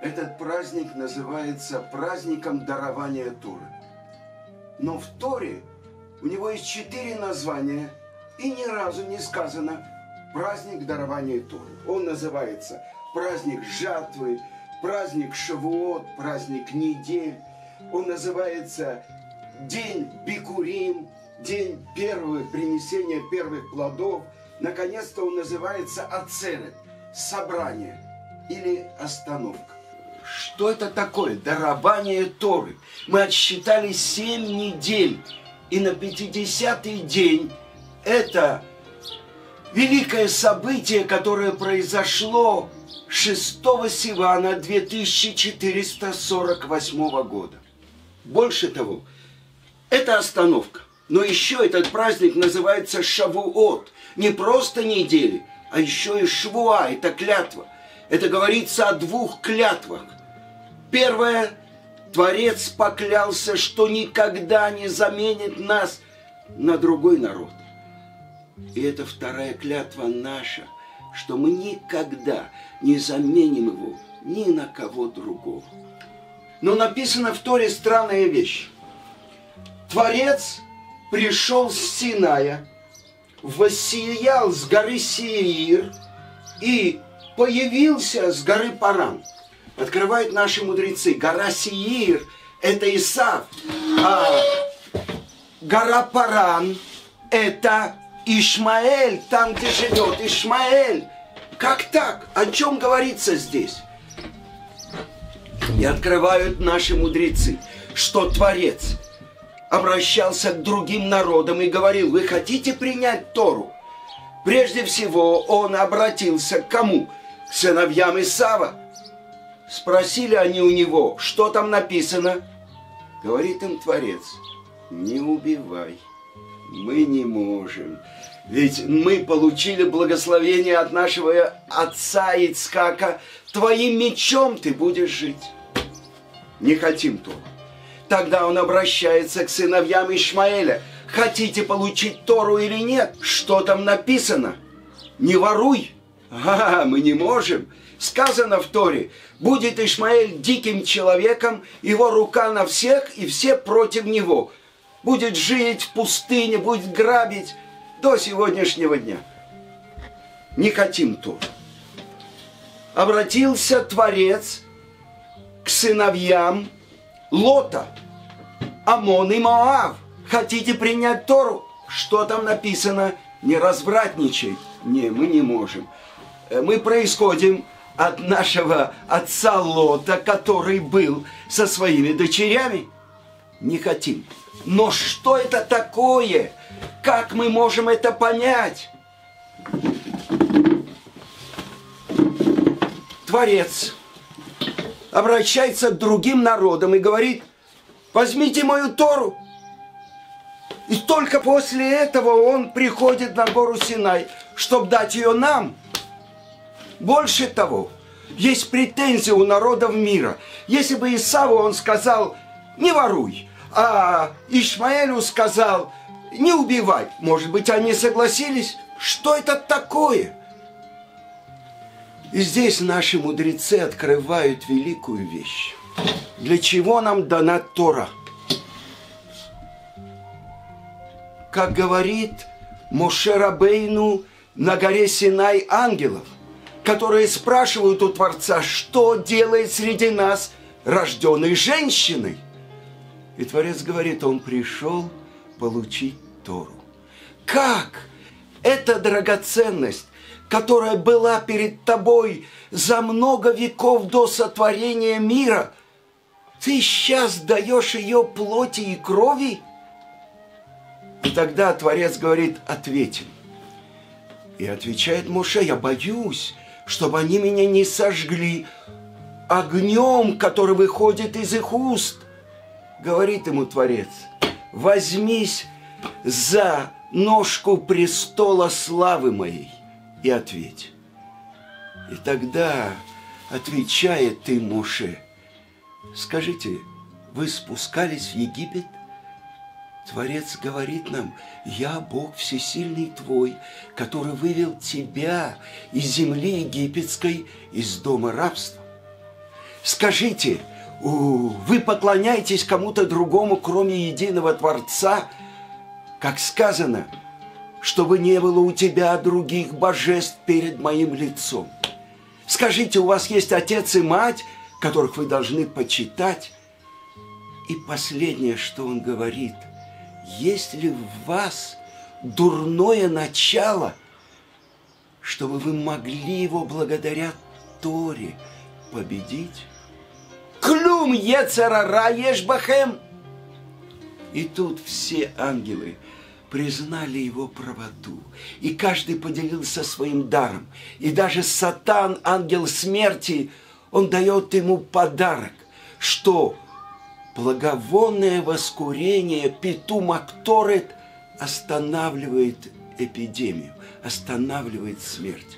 Этот праздник называется праздником дарования Торы. Но в Торе у него есть 4 названия, и ни разу не сказано праздник дарования Торы. Он называется праздник жатвы, праздник Шавуот, праздник недель. Он называется день Бикурим, день принесения первых плодов. Наконец-то он называется Ацерет, собрание или остановка. Что это такое? Дарование Торы. Мы отсчитали 7 недель. И на 50-й день это великое событие, которое произошло 6 Сивана 2448 года. Больше того, это остановка. Но еще этот праздник называется Шавуот. Не просто недели, а еще и Швуа, это клятва. Это говорится о 2 клятвах. Первое, Творец поклялся, что никогда не заменит нас на другой народ. И это вторая клятва наша, что мы никогда не заменим его ни на кого другого. Но написано в Торе странная вещь. Творец пришел с Синая, воссиял с горы Сеир и появился с горы Паран. Открывают наши мудрецы. Гора Сеир – это Исав, а гора Паран – это Ишмаэль, там, где живет Ишмаэль. Как так? О чем говорится здесь? И открывают наши мудрецы, что Творец обращался к другим народам и говорил: вы хотите принять Тору? Прежде всего он обратился к кому? К сыновьям Исава. Спросили они у него, что там написано? Говорит им Творец: не убивай, мы не можем. Ведь мы получили благословение от нашего отца Ицхака: твоим мечом ты будешь жить. Не хотим Тору. Тогда он обращается к сыновьям Ишмаэля: хотите получить Тору или нет? Что там написано? Не воруй. Мы не можем. Сказано в Торе: будет Ишмаэль диким человеком, его рука на всех, и все против него. Будет жить в пустыне, будет грабить до сегодняшнего дня. Не хотим Тору. Обратился Творец к сыновьям Лота, Амон и Моав. Хотите принять Тору? Что там написано? Не развратничай. Не, мы не можем. Мы происходим от нашего отца Лота, который был со своими дочерями. Не хотим. Но что это такое? Как мы можем это понять? Творец обращается к другим народам и говорит: возьмите мою Тору. И только после этого он приходит на гору Синай, чтобы дать ее нам. Больше того, есть претензия у народов мира. Если бы Исаву он сказал: не воруй, а Ишмаэлю сказал: не убивай, может быть, они согласились? Что это такое? И здесь наши мудрецы открывают великую вещь. Для чего нам дана Тора? Как говорит Моше Рабейну на горе Синай ангелов, которые спрашивают у Творца, что делает среди нас рожденной женщиной. И Творец говорит: он пришел получить Тору. Как? Это драгоценность, которая была перед тобой за много веков до сотворения мира. Ты сейчас даешь ее плоти и крови? И тогда Творец говорит: ответим. И отвечает Моше: я боюсь, чтобы они меня не сожгли огнем, который выходит из их уст. Говорит ему Творец: возьмись за ножку престола славы моей и ответь. И тогда отвечает ты, Моше: скажите, вы спускались в Египет? Творец говорит нам: я Бог всесильный твой, который вывел тебя из земли египетской, из дома рабства. Скажите, вы поклоняетесь кому-то другому, кроме единого Творца? Как сказано, чтобы не было у тебя других божеств перед моим лицом. Скажите, у вас есть отец и мать, которых вы должны почитать? И последнее, что он говорит, есть ли в вас дурное начало, чтобы вы могли его благодаря Торе победить? Клюм ецер ара еш бахем. И тут все ангелы признали его правоту, и каждый поделился своим даром. И даже Сатан, ангел смерти, он дает ему подарок, что благовонное воскурение Питум Акторет останавливает эпидемию, останавливает смерть.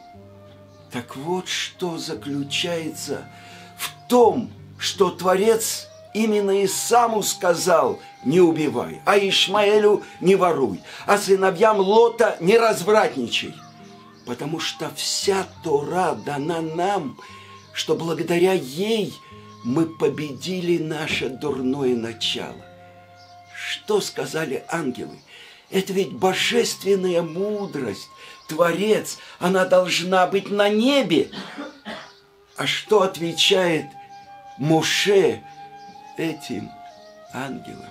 Так вот, что заключается в том, что Творец именно Исаму сказал: не убивай, а Ишмаэлю не воруй, а сыновьям Лота не развратничай. Потому что вся Тора дана нам, что благодаря ей мы победили наше дурное начало. Что сказали ангелы? Это ведь божественная мудрость, Творец, она должна быть на небе. А что отвечает Моше этим ангелам?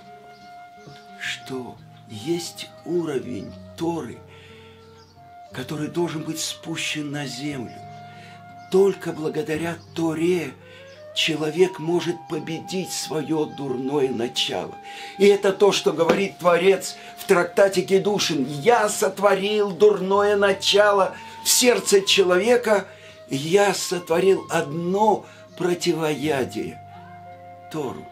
Что есть уровень Торы, который должен быть спущен на землю. Только благодаря Торе человек может победить свое дурное начало. И это то, что говорит Творец в трактате Кедушин. «Я сотворил дурное начало в сердце человека, и я сотворил одно противоядие – Тору».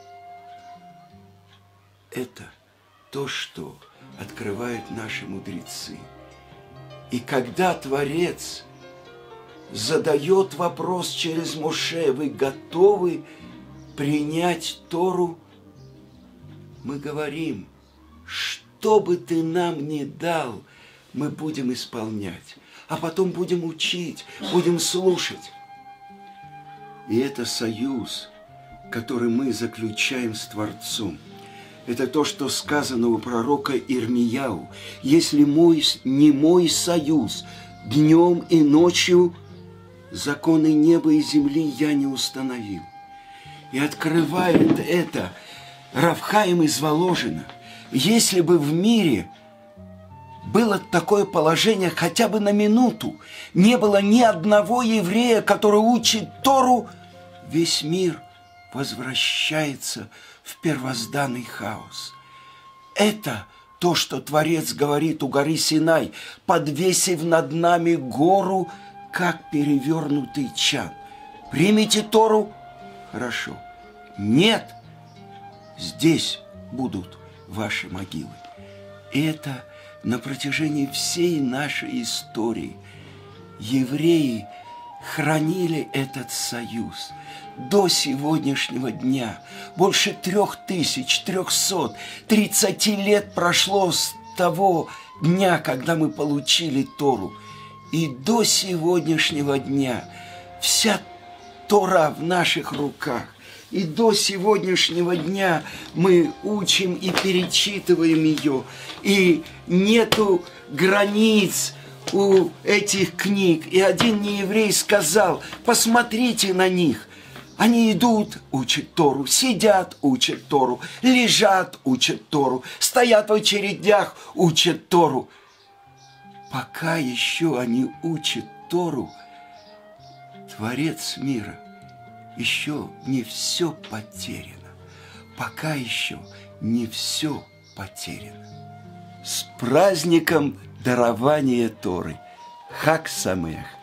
Это то, что открывают наши мудрецы. И когда Творец задает вопрос через Моше: вы готовы принять Тору? Мы говорим: что бы ты нам ни дал, мы будем исполнять, а потом будем учить, будем слушать. И это союз, который мы заключаем с Творцом. Это то, что сказано у пророка Ирмияу: если не мой союз днем и ночью, законы неба и земли я не установил. И открывает это Рав Хаим из Воложина. Если бы в мире было такое положение хотя бы на минуту, не было ни одного еврея, который учит Тору, весь мир возвращается в первозданный хаос. Это то, что Творец говорит у горы Синай: подвесив над нами гору, как перевернутый чан. Примите Тору? Хорошо. Нет, здесь будут ваши могилы. И это на протяжении всей нашей истории евреи хранили этот союз. До сегодняшнего дня больше 3330 лет прошло с того дня, когда мы получили Тору. И до сегодняшнего дня вся Тора в наших руках. И до сегодняшнего дня мы учим и перечитываем ее. И нету границ у этих книг. И один нееврей сказал: посмотрите на них. Они идут, учат Тору, сидят, учат Тору, лежат, учат Тору, стоят в очередях, учат Тору. Пока еще они учат Тору, Творец мира, еще не все потеряно. Пока еще не все потеряно. С праздником дарования Торы! Хаг Самех!